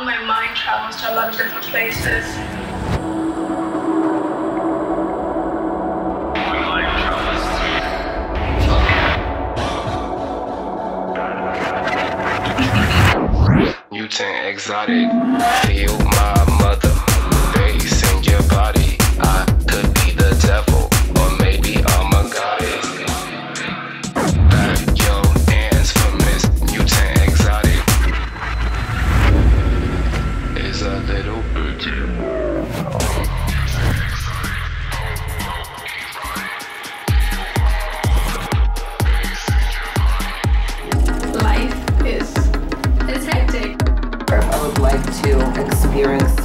My mind travels to a lot of different places. Mutant exotic, feel my mother, bass in your body. I could be the devil, or maybe I'm a goddess. Back your hands for Miss Mutant exotic. Is a little birdie. Life is hectic. I would like to experience